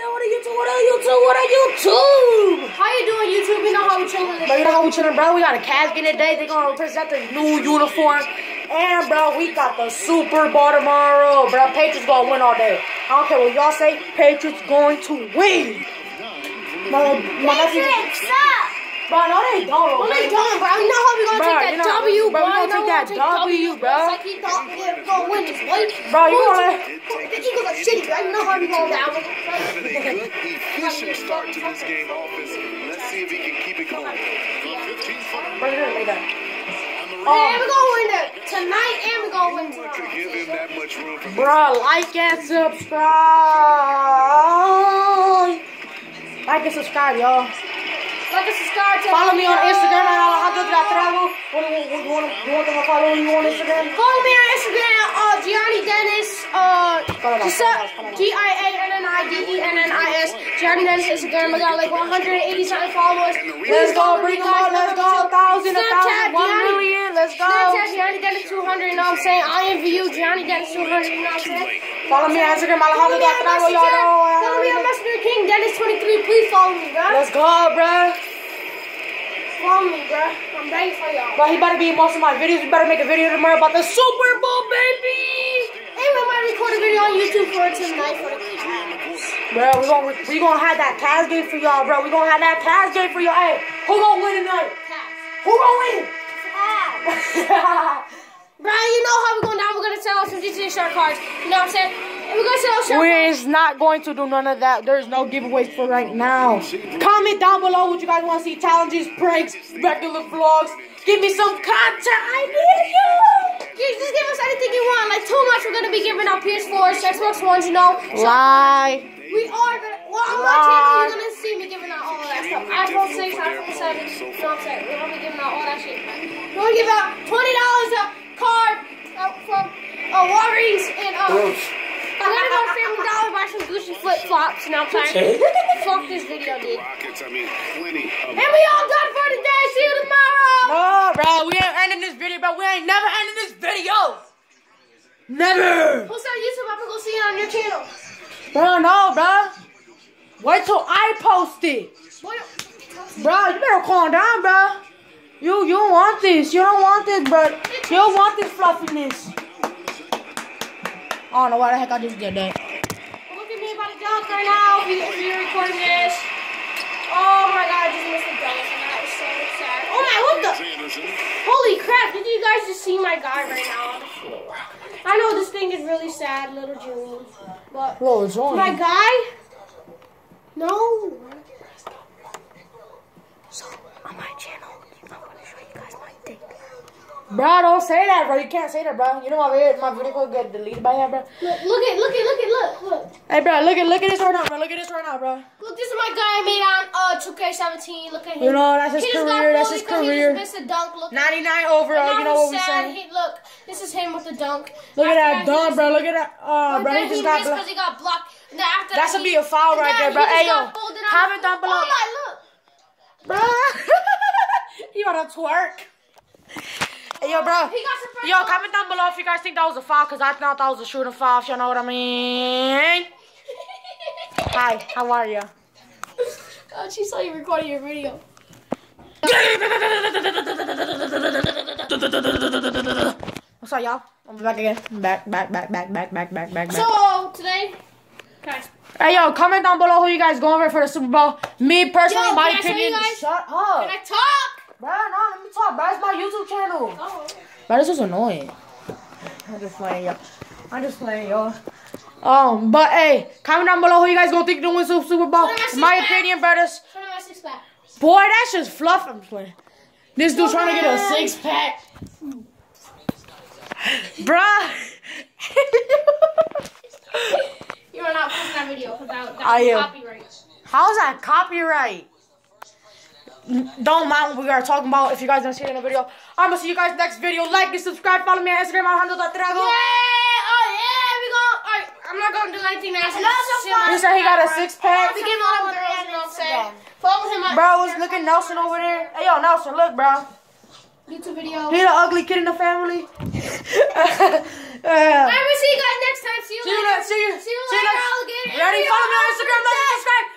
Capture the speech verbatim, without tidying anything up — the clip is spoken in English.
What are YouTube? What are YouTube? What are YouTube? How you doing, YouTube? You know how we chilling today. Bro, you know how we chilling, bro? We got a Caskin today. They're gonna present the new uniform. And bro, we got the Super Bowl tomorrow. Bro, Patriots gonna win all day. I don't care what y'all say. Patriots going to win. My, my Patriots suck. Bro, no, they don't. Well, they don't, bro. You know how we gonna bro, take that you know, W, bro? bro. We gonna take that W, bro. It's like he thought we were gonna win this, boy. Bro, you gonna... The Eagles are shitty, bro. You know how we going down with it. Having a good, efficient start to this game offensively. Let's see if he can keep it going. Bro, you're gonna make that. Um, and we're gonna win it tonight, and we're gonna win tomorrow. To give him that much room for Bro, like and subscribe. Like and subscribe, y'all. Like and subscribe to Follow me on Instagram at Alejandro Trago. What do you want to follow you on Instagram? Follow me on Instagram, uh, Gianni Dennis, uh, G I A N N I D E N N I S. Gianni Dennis Instagram. I got like one hundred eighty something followers. Let's go, bring them on. Let's go, a thousand, a thousand, one million. Let's go. Snapchat Gianni Dennis two hundred. You know what I'm saying? I M V U Gianni Dennis two hundred. You know what I'm saying? Follow me on Instagram, Alejandro Trago. Y'all know. Follow me on Messenger King Dennis twenty-three. Please follow me, bro. Let's go, bro. Follow me, bro. I'm ready for y'all. Bro, he better be in most of my videos. We better make a video tomorrow about the Super Bowl, baby. Hey, we might record a video on YouTube for tonight for the Cavs. Bro, we gonna we gonna have that Cavs game for y'all, bro. We gonna have that Cavs game for y'all. Hey, who gonna win tonight? Cavs. Who gonna win? Cavs. Bro, you know how we're going down. We're gonna sell out some G T A shark cards. You know what I'm saying? And we're gonna sell shark cards. We're not going to do none of that. There's no giveaways for right now. Comment down below what you guys want to see. Challenges, pranks, regular vlogs. Give me some content. I need you. Yeah, just give us anything you want. Like too much, we're gonna be giving out P S fours, Xbox Ones, you know. Lie. We are gonna. Well, on my channel, you're gonna see me giving out all of that stuff. iPhone six, iPhone seven. You know what I'm saying? We're gonna be giving out all that shit. We're gonna give out twenty dollars a card uh, from uh, Walgreens and uh. We're gonna go to Family Dollar buy some Gucci flip flops. You know what I'm saying? Fuck this video, dude. And we all done for today. See you tomorrow. No, bro, we ain't ending this video, bro. We ain't never ending this video. Never. Post on YouTube. I'm gonna go see it on your channel. Bro, no, bro. Wait till I post it. What? Bro, you better calm down, bro. You you don't want this. You don't want this, bro. You don't want this fluffiness. I don't know why the heck I just did that. Look at me about to dunk right now. If, you, if you're recording this. Oh my god, I just missed the dunk. And that was so sad. Oh my, what the? Holy crap, did you guys just see my guy right now on the floor? I know this thing is really sad, little June. But Whoa, it's on. my guy? No. So, on my channel, I'm going to show you guys my dick. Bro, don't say that, bro. You can't say that, bro. You know my video, my video will get deleted by that, bro. Look, look at, look at, look at, look, look. Hey, bro, look at, look at this right now, bro. Look at this right now, bro. Look, this is my guy I made on uh two K seventeen. Look at him. You know, that's his He just got career. That's bullied his 'cause he career. just missed a dunk. Look. ninety-nine overall. And You now know what he's we sad. saying? He, look, this is him with the dunk. Look at that After dunk, he bro. missed- Look at that. Uh, bro, he then just he got missed blocked. because he got blocked. And then after That that, should he- be a foul and right then there, bro. he just Hey, yo. got folded out. Comment down below. Oh my, look. Bro. You wanna twerk? Hey, yo, bro. He got some Yo, comment down below if you guys think that was a foul, because I thought that was a shooting foul, if you know what I mean. Hi, how are you? Oh, she saw you recording your video. What's up, y'all? I'm back again. Back, back, back, back, back, back, back, back, back. So, today, guys. Hey, yo, comment down below who you guys going over for the Super Bowl. Me, personally, Yo, my can I show you opinion. guys? Shut Can up. I talk? Bro, no, let me talk, bro. It's my YouTube channel. Oh, okay. Bro, this is annoying. I'm just playing, y'all. I'm just playing, y'all. Um, but hey, comment down below who you guys gonna think to win Super Super Bowl. Show me In my my six-pack. opinion, brothers. Show me my six pack. Boy, that's just fluff. I'm just playing. This dude trying to get a six pack. Bruh. You are not posting that video because that, that I was am. copyright. How's that copyright? Don't mind what we are talking about. If you guys don't see it in the video, I'm gonna see you guys next video. Like and subscribe. Follow me on Instagram. Alejandro Trago. Yeah, oh yeah, we gonna. Alright, I'm not gonna do anything else. He said he got a six pack. We give all the girls, you know what I'm saying? Follow him on Bro, was looking Nelson over there. Hey, yo, Nelson, look, bro. YouTube video. He the ugly kid in the family. uh, Alright, we'll see you guys next time. See you see you later. later. See you. See you See you later, next. alligator. Ready? Follow me on Instagram. Like and subscribe.